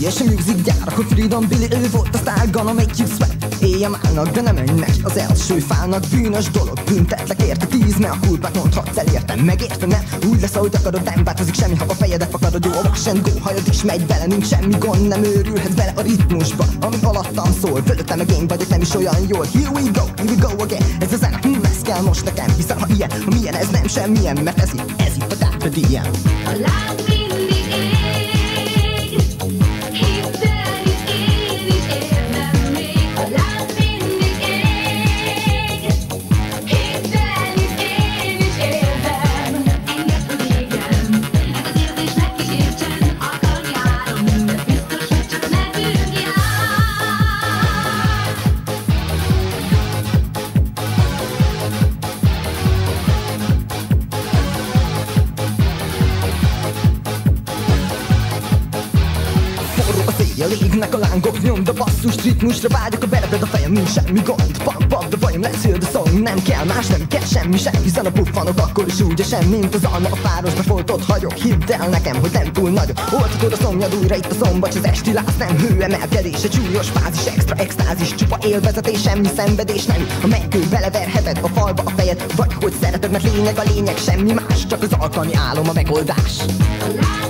és a music gyár, akkor Freedom Billy, ő volt a style, gonna make you sweat. Éjjel állnak, de nem menj neki az első fának. Bűnös dolog, büntetlek érte 10, mert a kulpát mondhatsz elértem. Megértem, nem? Úgy lesz, ahogy akarod, nem változik semmi, ha a fejedet fakadod. Jó, a wash and go, hajad is megy bele, nincs semmi gond, nem őrülhet bele a ritmusba, ami alattam szól. Fölöttem meg én vagyok, nem is olyan jól. Here we go again. Ez a zene, ez kell most nekem, hiszen ha ilyen, ha milyen, ez nem semmilyen, mert ez itt a Carpe Diem. A láb mindig ég, hidd el, itt én is érzem még. A láb mindig ég, hidd el, itt én is érzem. Engedd, hogy égjen, az érzésnek is értsen. Akarni áram, de biztos, hogy csak nekünk jár. Légnek a lángok, nyomd a basszus, ritmusra vágyok, a berebed a fejem, nincs semmi gond. Pump the volume, let's hear the song. Nem kell más, nem kell semmi sem, hiszen a puffanok akkor is úgy esem, mint az alma a fárosba foltott hagyok. Hidd el nekem, hogy nem túl nagyok. Oltatod a szomjad újra itt a szombacs, az esti láz, nem hőemelkedés, egy súlyos fázis, extra extázis, csupa élvezetés, semmi szenvedés, nem. A mentkő beleverheted a falba a fejed, vagy hogy szereted, mert lényeg a lényeg, semmi más, csak az alkalmi álom a megoldás.